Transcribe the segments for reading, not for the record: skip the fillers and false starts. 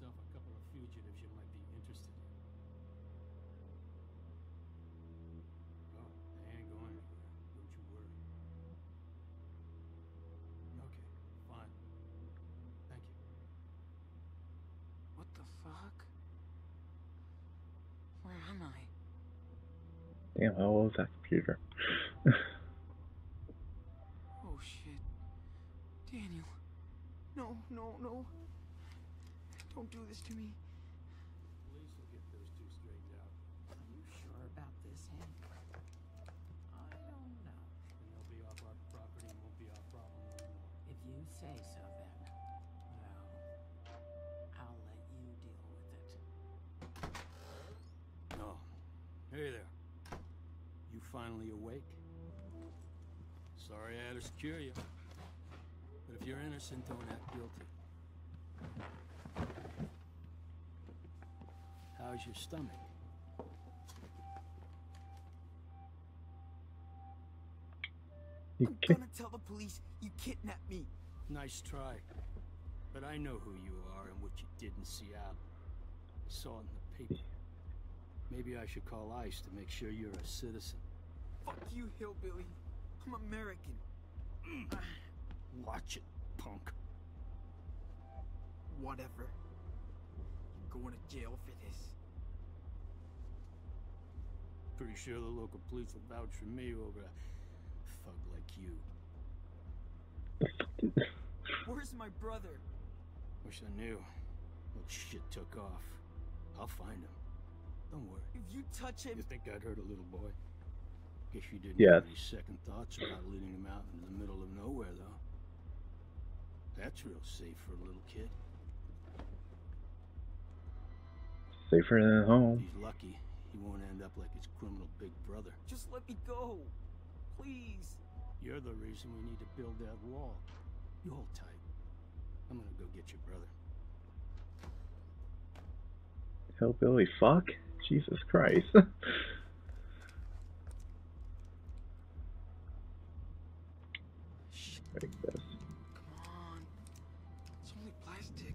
myself a couple of fugitives you might be interested in. Oh, they ain't going anywhere. Don't you worry. Okay, fine. Thank you. What the fuck? Where am I? Damn, how old is that computer? Oh shit. Daniel. No, no, no. Don't do this to me. Police will get those two straightened out. Are you sure about this, Hank? I don't know. And they'll be off our property and won't be our problem anymore. If you say so, then. Well, I'll let you deal with it. Oh, hey there. You finally awake? Sorry I had to scare you. But if you're innocent, don't act guilty. How's your stomach? I'm gonna tell the police you kidnapped me. Nice try. But I know who you are and what you did in Seattle. I saw it in the paper. Maybe I should call ICE to make sure you're a citizen. Fuck you, hillbilly. I'm American. Watch it, punk. Whatever. You're going to jail for this. Pretty sure the local police will vouch for me over a thug like you. Where's my brother? Wish I knew. That shit took off. I'll find him. Don't worry. If you touch him... You think I'd hurt a little boy? Guess you didn't Yes. have any second thoughts about leading him out into the middle of nowhere, though. That's real safe for a little kid. Safer than If home. he's lucky, he won't end up like his criminal big brother. Just let me go. Please. You're the reason we need to build that wall. You hold tight. I'm gonna go get your brother. Hillbilly fuck? Jesus Christ. Shh. Break this. Come on. It's only plastic.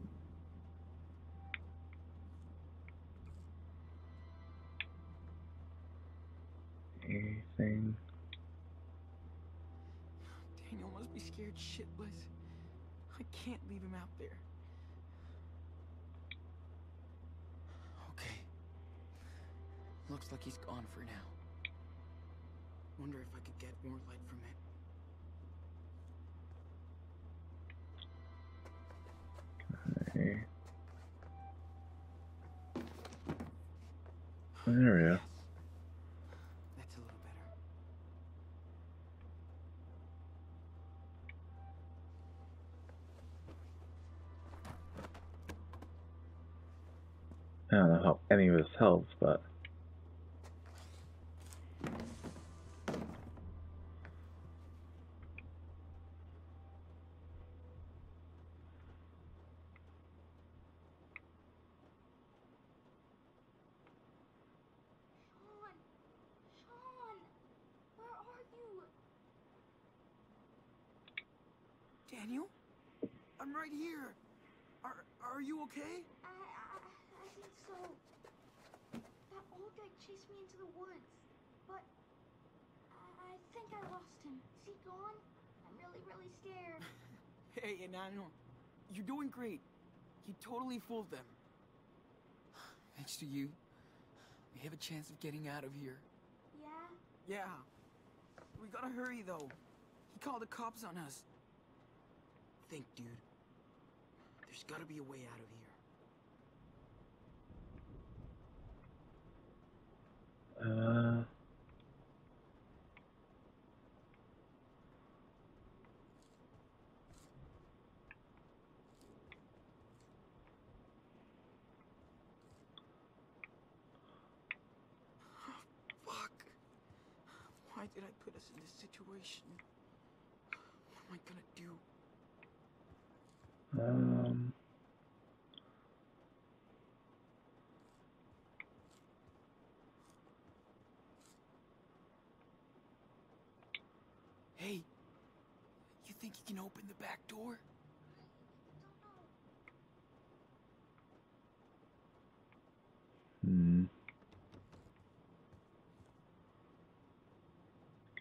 Anything? Daniel must be scared shitless. I can't leave him out there. Okay. Looks like he's gone for now. Wonder if I could get more light from it. Okay. There we go. Yes. That's a little better. I don't know how any of this helps, but Sean, where are you? Daniel? I'm right here. Are you okay? I think so. That old guy chased me into the woods, but I think I lost him. Is he gone? I'm really scared. Hey, Daniel. You're doing great. You totally fooled them. Thanks to you, we have a chance of getting out of here. Yeah? Yeah. We gotta hurry, though. He called the cops on us. Think, dude. There's gotta be a way out of here. Fuck. Why did I put us in this situation? What am I gonna do? Hey, you think you can open the back door? I don't know.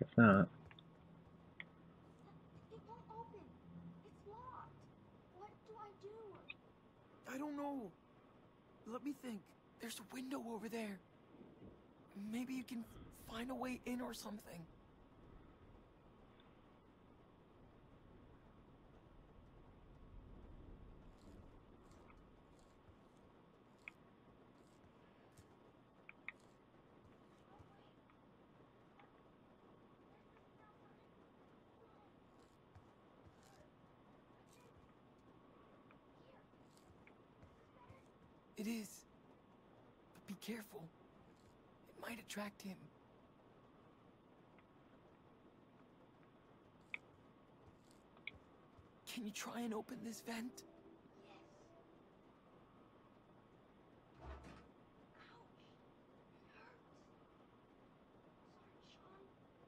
Guess not. It won't open. It's locked. What do I do? I don't know. Let me think. There's a window over there. Maybe you can find a way in or something. It is. But be careful. It might attract him. Can you try and open this vent? Yes. Ouch. It hurts. Sorry, Sean.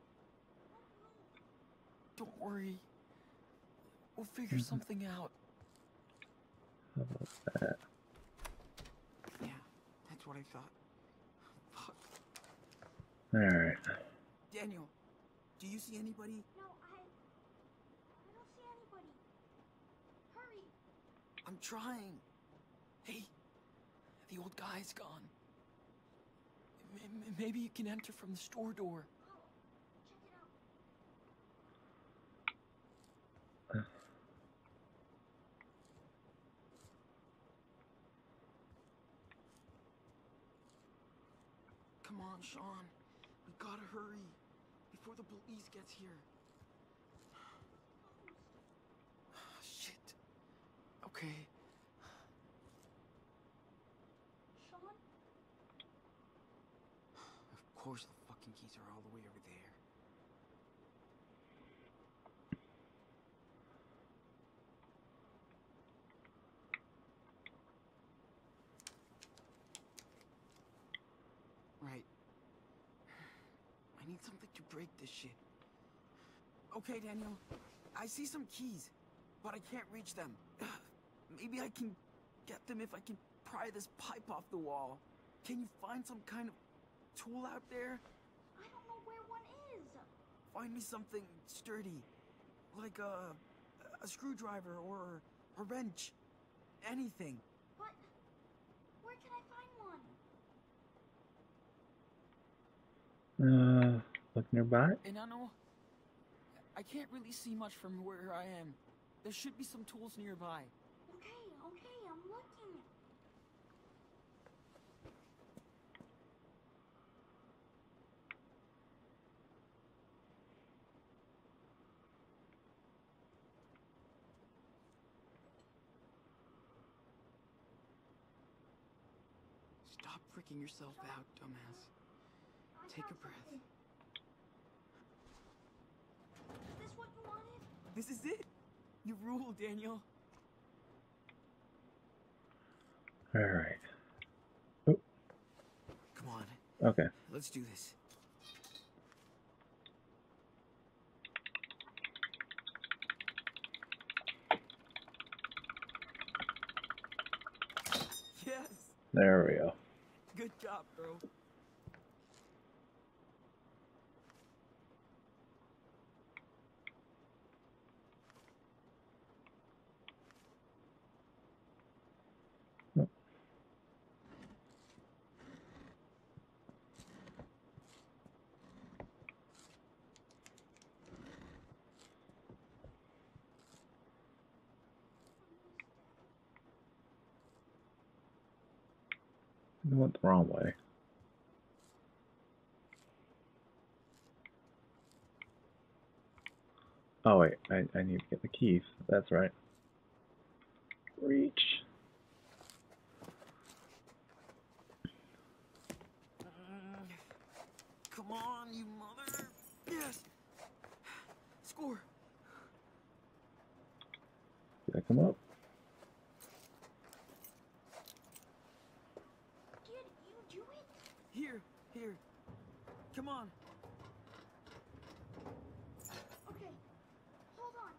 Don't move. Don't worry. We'll figure something out. How about that? Yeah, that's what I thought. Fuck. Alright. Daniel, do you see anybody? No, I don't see anybody. Hurry. I'm trying. Hey, the old guy's gone. Maybe you can enter from the store door. Oh, check it out. Come on, Sean. We gotta hurry before the police gets here. Shit. Okay. Sean? Of course the fucking keys are all the way over there. Right. I need something to break this shit. Okay, Daniel. I see some keys, but I can't reach them. Maybe I can get them if I can pry this pipe off the wall. Can you find some kind of tool out there? I don't know where one is. Find me something sturdy, like a screwdriver or a wrench. Anything. But where can I find one? Look nearby. Enano, I can't really see much from where I am. There should be some tools nearby. Okay, I'm looking. Stop freaking yourself out, dumbass. I Take a found breath. something. Is this what you wanted? This is it. You rule, Daniel. Alright. Come on, Okay. let's do this. Yes! There we go. Good job, bro. I went the wrong way. Oh wait, I need to get the keys. That's right. Reach. Come on, you mother. Yes. Score. Did I come up? Did you do it? Here. Come on. Okay, hold on.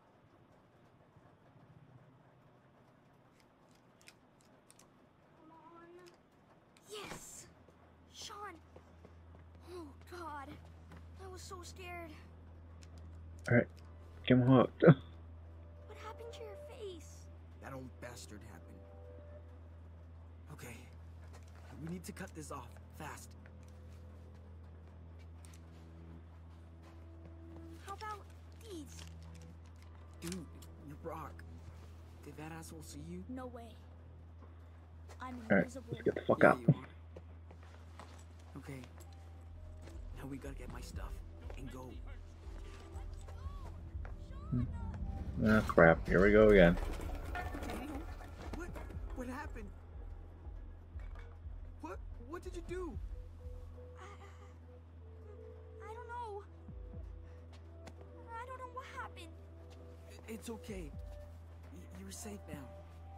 Come on. Yes! Sean! Oh, God. That was so scared. Alright, get him hooked. What happened to your face? That old bastard happened. Okay. We need to cut this off. Fast. How about these? Dude, you rock. Did that asshole see you? No way. I'm Alright, invisible. let's get the fuck Yeah, out. you are. Okay. Now we gotta get my stuff and go. Ah, crap. Here we go again. Daniel, what happened? What did you do? I don't know. I don't know what happened. It's okay. You're safe now.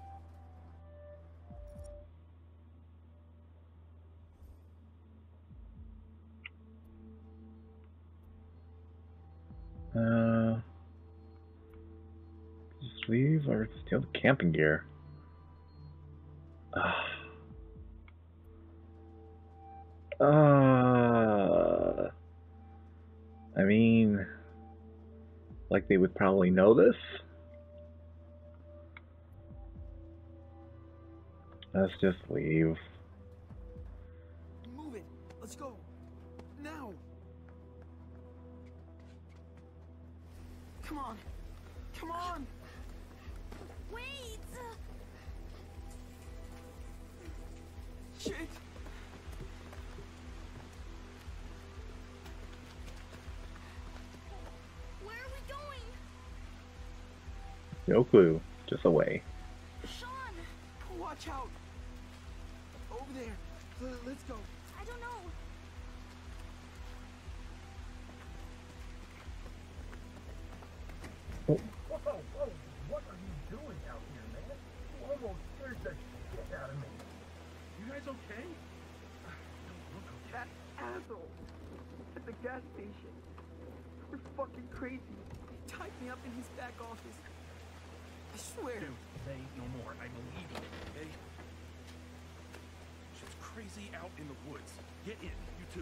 Just leave or steal the camping gear? I mean, like they would probably know this. Let's just leave. Move it. Let's go. Now. Come on. Come on. Wait! Shit. Where are we going? No clue. Just away. Sean! Watch out. Over there. Let's go. I don't know. Oh, Whoa, what are you doing out here, man? You almost scared the shit out of me. You guys okay? That asshole at the gas station. We're fucking crazy. He tied me up in his back office. I swear. Dude, say no more. I believe you, okay? She's crazy out in the woods. Get in, you two.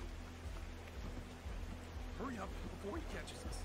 Hurry up before he catches us.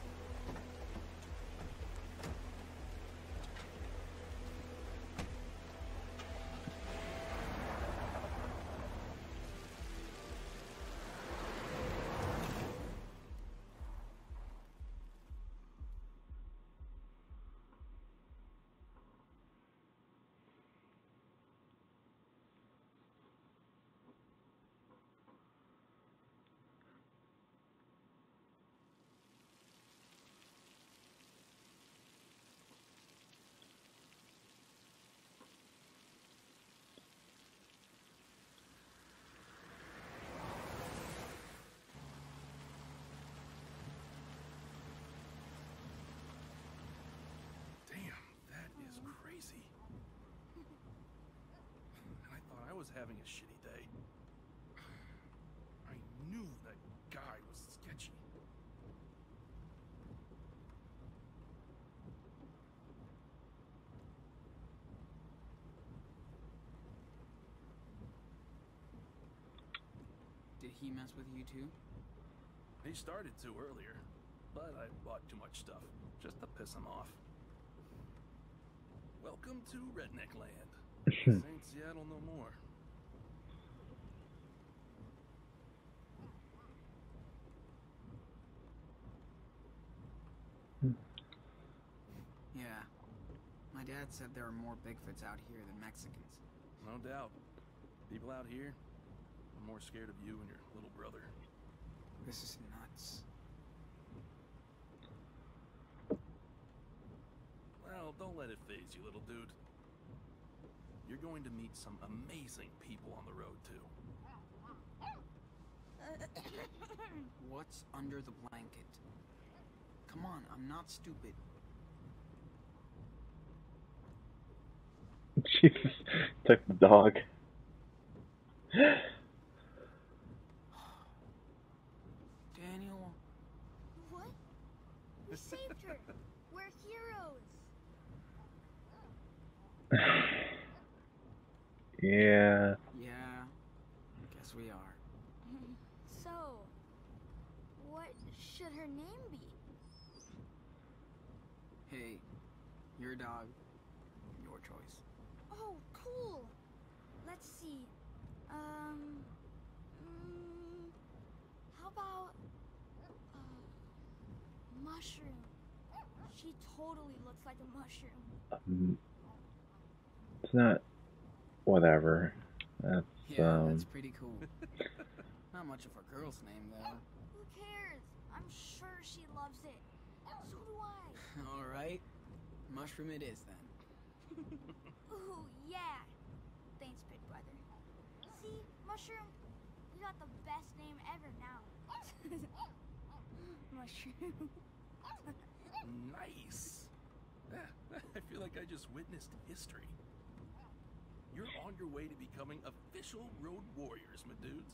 Was having a shitty day. I knew that guy was sketchy. Did he mess with you too? He started to earlier, but I bought too much stuff just to piss him off. Welcome to Redneck Land. This ain't Seattle no more. Yeah. My dad said there are more Bigfoots out here than Mexicans. No doubt. People out here are more scared of you and your little brother. This is nuts. Well, don't let it faze you, little dude. You're going to meet some amazing people on the road, too. What's under the blanket? Come on, I'm not stupid. Jesus, took the dog. Daniel. What? We saved her. We're heroes. Yeah. Yeah, guess we are. So, what should her name be? Hey, your dog, your choice. Oh, cool. Let's see. How about mushroom? She totally looks like a mushroom. It's not. Whatever. That's Yeah, that's pretty cool. Not much of a girl's name, though. Who cares? I'm sure she loves it. So do I. All right, mushroom it is then. Ooh, yeah. Thanks, big brother. See, mushroom, you got the best name ever now. Mushroom. Nice. I feel like I just witnessed history. You're on your way to becoming official road warriors, my dudes.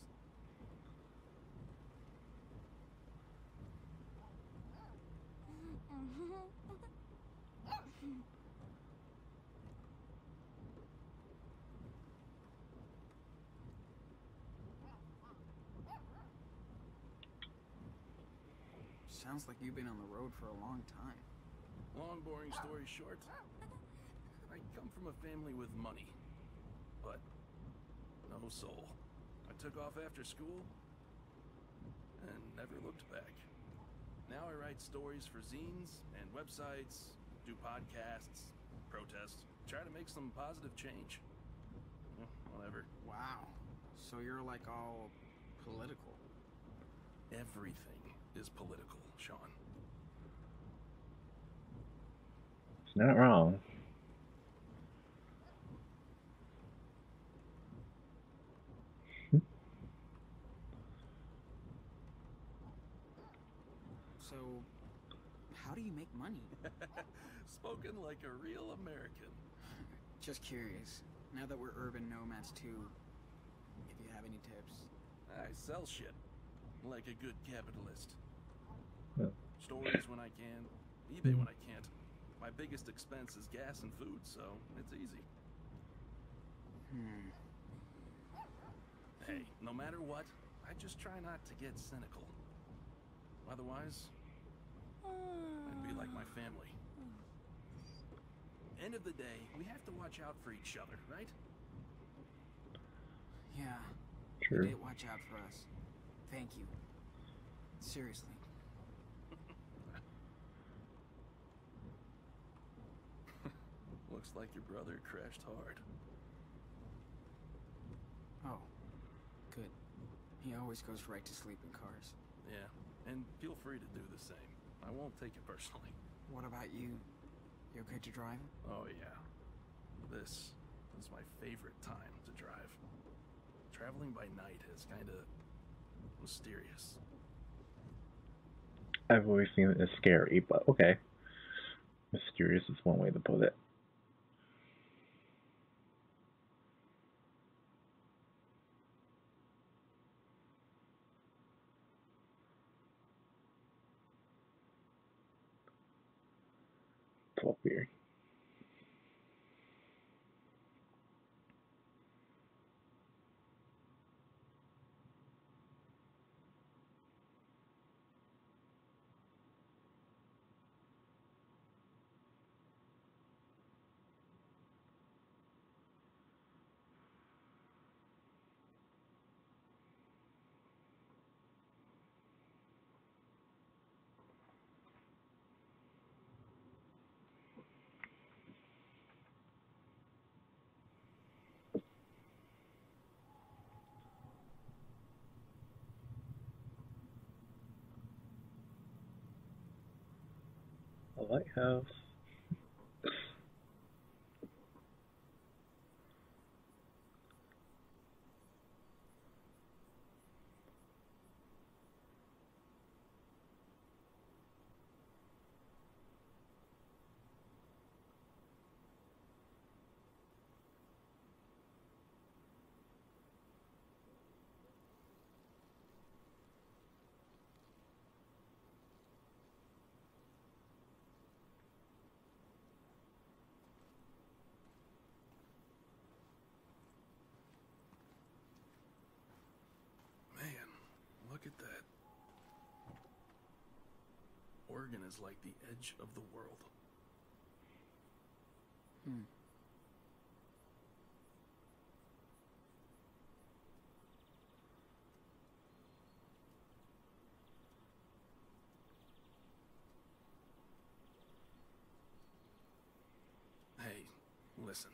Sounds like you've been on the road for a long time. Long, boring story short, I come from a family with money, but no soul. I took off after school and never looked back. Now I write stories for zines and websites, do podcasts, protest, try to make some positive change. Whatever. Wow. So you're like all political. Everything is political, Sean. It's not wrong. So, how do you make money? Spoken like a real American. Just curious. Now that we're urban nomads too, if you have any tips. I sell shit like a good capitalist. Yeah. Stories when I can, eBay when I can't. My biggest expense is gas and food, so it's easy. Hey, no matter what, I just try not to get cynical. Otherwise, I'd be like my family. End of the day, we have to watch out for each other, right? Yeah. True. You did watch out for us. Thank you. Seriously. Looks like your brother crashed hard. Oh, good. He always goes right to sleep in cars. Yeah, and feel free to do the same. I won't take it personally. What about you? You okay to drive? Oh yeah. This is my favorite time to drive. Traveling by night is kind of mysterious. I've always seen it as scary, but okay. Mysterious is one way to put it. Beer. A lighthouse. Man, look at that. Bergen is like the edge of the world. Hey, listen.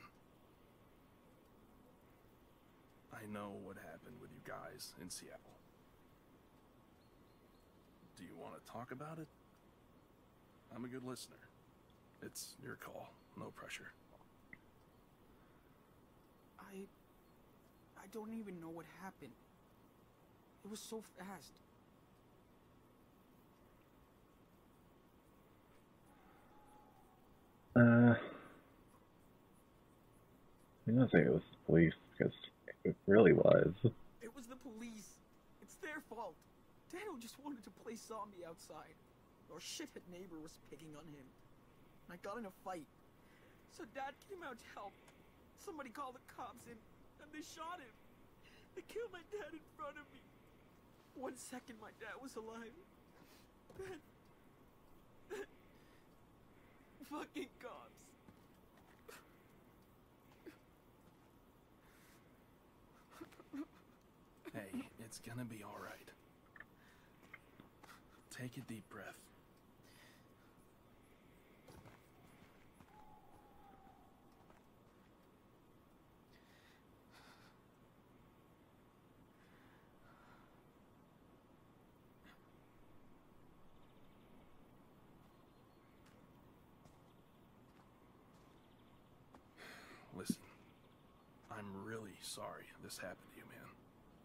I know what happened with you guys in Seattle. Do you want to talk about it? I'm a good listener. It's your call, no pressure. I don't even know what happened. It was so fast. I don't think it was the police, because it really was. It was the police. It's their fault. Daniel just wanted to play zombie outside. Our shithead neighbor was picking on him. I got in a fight. So Dad came out to help. Somebody called the cops and they shot him. They killed my dad in front of me. 1 second my dad was alive. Then... fucking cops. Hey, it's gonna be alright. Take a deep breath. Listen, I'm really sorry this happened to you, man.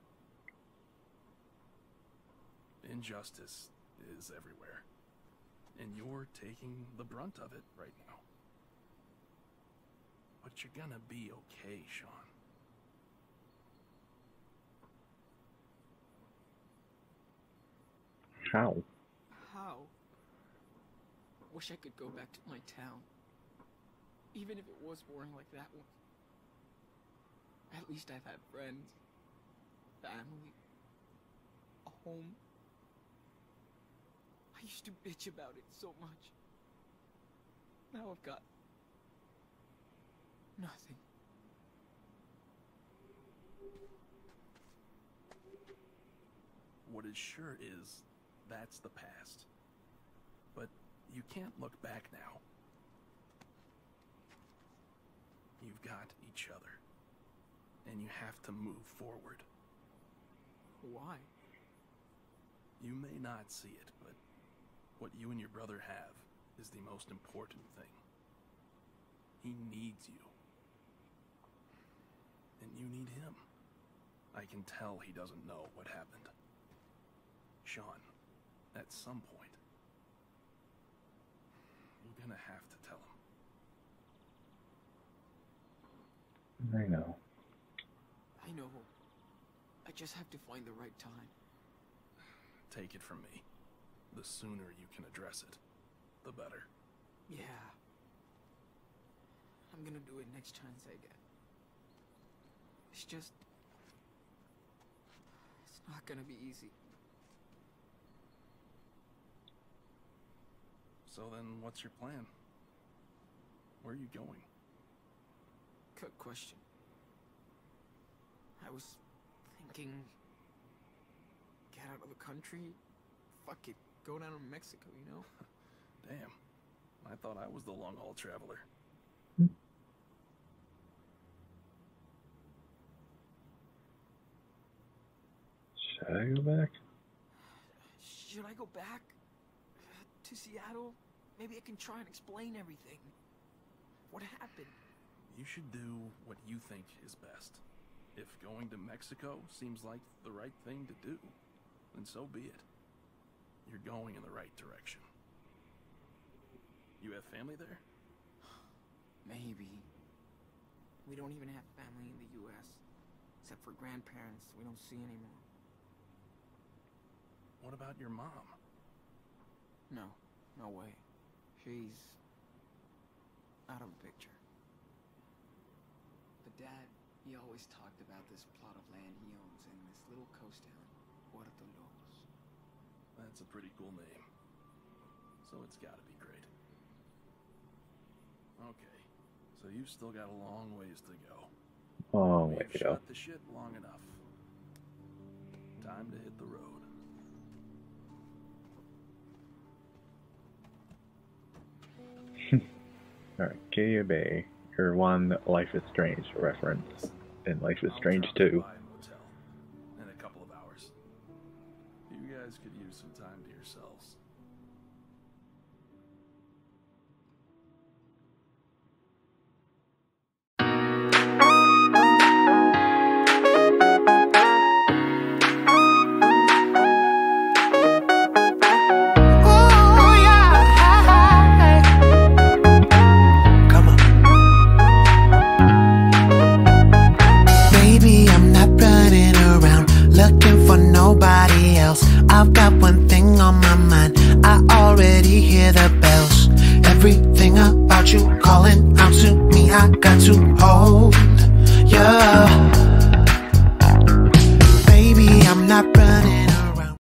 Injustice is everywhere, and you're taking the brunt of it right now. But you're gonna be okay, Sean. How? How? Wish I could go back to my town. Even if it was boring like that one. At least I've had friends, family, a home. I used to bitch about it so much. Now I've got nothing. What it sure is, that's the past. But you can't look back now. You've got each other. And you have to move forward. Why? You may not see it, but what you and your brother have is the most important thing. He needs you. And you need him. I can tell he doesn't know what happened. Sean, at some point, you're gonna have to tell him. I know. I know. I just have to find the right time. Take it from me. The sooner you can address it, the better. Yeah. I'm gonna do it next chance I get. It's just... it's not gonna be easy. So then, what's your plan? Where are you going? Good question. I was thinking... get out of the country? Fuck it. Go down to Mexico, you know? Damn. I thought I was the long-haul traveler. Should I go back? Should I go back? To Seattle? Maybe I can try and explain everything. What happened? You should do what you think is best. If going to Mexico seems like the right thing to do, then so be it. You're going in the right direction. You have family there? Maybe. We don't even have family in the U.S. Except for grandparents we don't see anymore. What about your mom? No, no way. She's... out of the picture. But Dad, he always talked about this plot of land he owns in this little coast town, Puerto Lobos. That's a pretty cool name. so it's gotta be great. Okay, so you've still got a long ways to go. Long way We've to go. shot the shit long enough. Time to hit the road. Alright, Kia Bay. Your one Life is Strange reference. Listen, And Life is I'll Strange drop 2. by